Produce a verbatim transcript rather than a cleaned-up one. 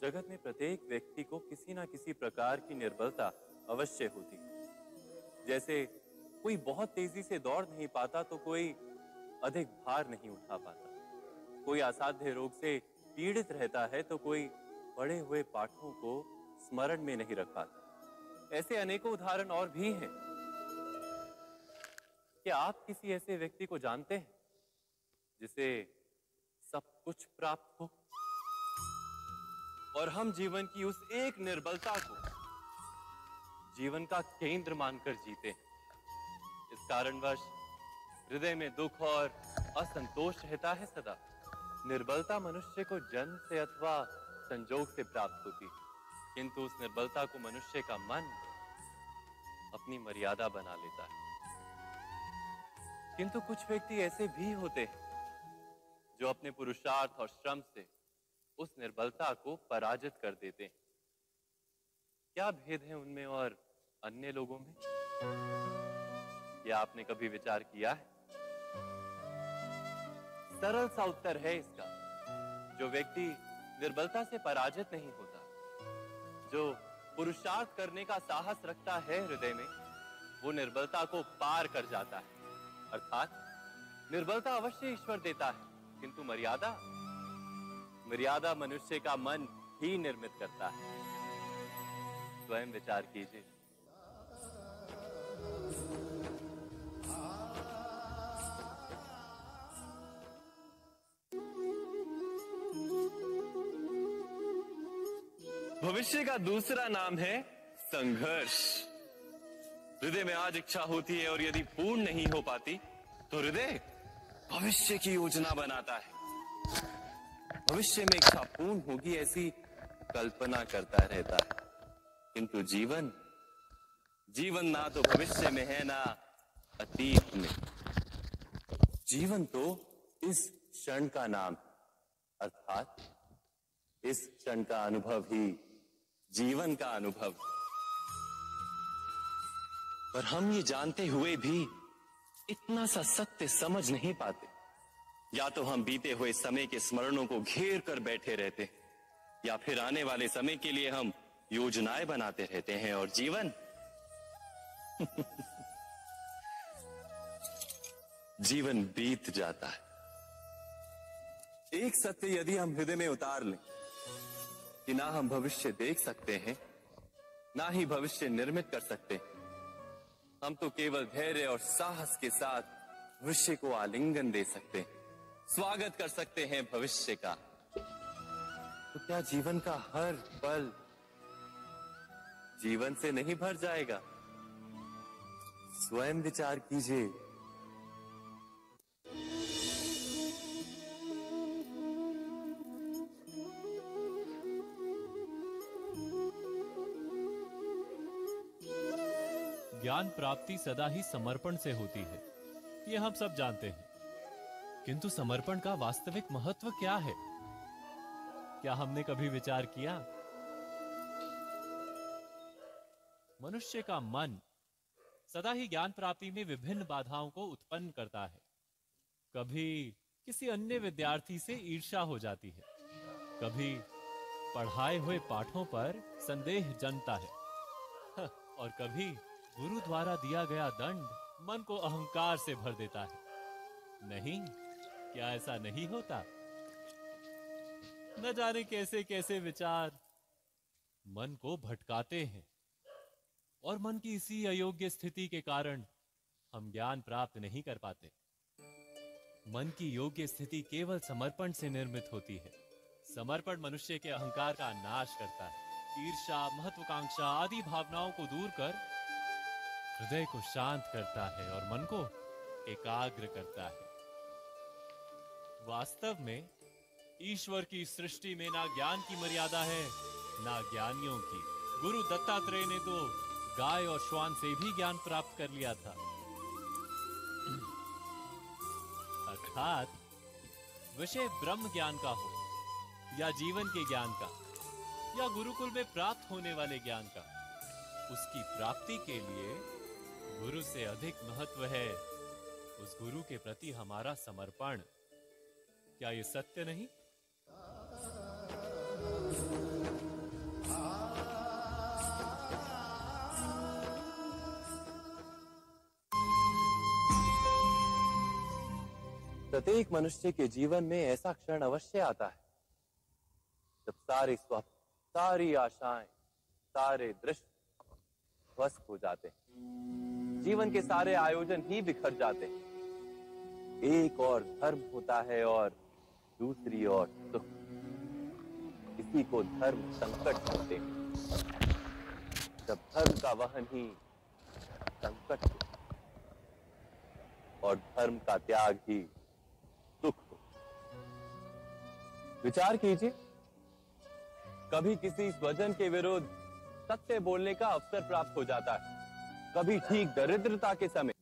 जगत में प्रत्येक व्यक्ति को किसी ना किसी प्रकार की निर्बलता अवश्य होती है। जैसे कोई बहुत तेजी से दौड़ नहीं पाता तो कोई अधिक भार नहीं उठा पाता, कोई असाध्य रोग से पीड़ित रहता है तो कोई पढ़े हुए पाठों को स्मरण में नहीं रख पाता। ऐसे अनेकों उदाहरण और भी हैं। क्या आप किसी ऐसे व्यक्ति को जानते हैं जिसे सब कुछ प्राप्त हो और हम जीवन की उस एक निर्बलता को जीवन का केंद्र मानकर जीते हैं? इस कारणवश हृदय में दुख और असंतोष रहता है सदा। निर्बलता मनुष्य को जन्म से अथवा संजोग से प्राप्त होती है, किंतु उस निर्बलता को मनुष्य का मन अपनी मर्यादा बना लेता है। किंतु कुछ व्यक्ति ऐसे भी होते हैं जो अपने पुरुषार्थ और श्रम से उस निर्बलता को पराजित कर देते हैं। क्या भेद है उनमें और अन्य लोगों में? क्या आपने कभी विचार किया है? सरल सा उत्तर है इसका। जो व्यक्ति निर्बलता से पराजित नहीं होता, जो पुरुषार्थ करने का साहस रखता है हृदय में, वो निर्बलता को पार कर जाता है। अर्थात निर्बलता अवश्य ईश्वर देता है, किंतु मर्यादा मर्यादा मनुष्य का मन ही निर्मित करता है। स्वयं विचार कीजिए। भविष्य का दूसरा नाम है संघर्ष। हृदय में आज इच्छा होती है और यदि पूर्ण नहीं हो पाती तो हृदय भविष्य की योजना बनाता है। भविष्य में इच्छा पूर्ण होगी ऐसी कल्पना करता रहता है, किंतु जीवन जीवन ना तो भविष्य में है ना अतीत में। जीवन तो इस क्षण का नाम, अर्थात इस क्षण का अनुभव ही जीवन का अनुभव। पर हम ये जानते हुए भी इतना सा सत्य समझ नहीं पाते। या तो हम बीते हुए समय के स्मरणों को घेर कर बैठे रहते, या फिर आने वाले समय के लिए हम योजनाएं बनाते रहते हैं और जीवन जीवन बीत जाता है। एक सत्य यदि हम हृदय में उतार लें कि ना हम भविष्य देख सकते हैं, ना ही भविष्य निर्मित कर सकते हैं, हम तो केवल धैर्य और साहस के साथ भविष्य को आलिंगन दे सकते हैं, स्वागत कर सकते हैं भविष्य का। तो क्या जीवन का हर पल जीवन से नहीं भर जाएगा? स्वयं विचार कीजिए। ज्ञान प्राप्ति सदा ही समर्पण से होती है, ये हम सब जानते हैं। किंतु समर्पण का वास्तविक महत्व क्या है? क्या हमने कभी विचार किया? मनुष्य का मन सदा ही ज्ञान प्राप्ति में विभिन्न बाधाओं को उत्पन्न करता है। कभी किसी अन्य विद्यार्थी से ईर्ष्या हो जाती है, कभी पढ़ाए हुए पाठों पर संदेह जन्मता है, और कभी गुरु द्वारा दिया गया दंड मन को अहंकार से भर देता है। नहीं, क्या ऐसा नहीं होता? न जाने कैसे कैसे विचार मन को भटकाते हैं, और मन की इसी अयोग्य स्थिति के कारण हम ज्ञान प्राप्त नहीं कर पाते। मन की योग्य स्थिति केवल समर्पण से निर्मित होती है। समर्पण मनुष्य के अहंकार का नाश करता है, ईर्ष्या, महत्वाकांक्षा आदि भावनाओं को दूर कर हृदय को शांत करता है और मन को एकाग्र करता है। वास्तव में ईश्वर की सृष्टि में ना ज्ञान की मर्यादा है, ना ज्ञानियों की। गुरु दत्तात्रेय ने तो गाय और श्वान से भी ज्ञान प्राप्त कर लिया था। अर्थात विषय ब्रह्म ज्ञान का हो या जीवन के ज्ञान का या गुरुकुल में प्राप्त होने वाले ज्ञान का, उसकी प्राप्ति के लिए गुरु से अधिक महत्व है उस गुरु के प्रति हमारा समर्पण। क्या ये सत्य नहीं? प्रत्येक मनुष्य के जीवन में ऐसा क्षण अवश्य आता है जब सारे स्वप्न, सारी आशाएं, सारे दृश्य ध्वस्त हो जाते हैं। जीवन के सारे आयोजन ही बिखर जाते हैं। एक और धर्म होता है और दूसरी ओर सुख। इसी को धर्म संकट कहते हैं। जब धर्म का वहन ही संकट हो और धर्म का त्याग ही सुख हो। विचार कीजिए, कभी किसी स्वजन के विरुद्ध सत्य बोलने का अवसर प्राप्त हो जाता है, कभी ठीक दरिद्रता के समय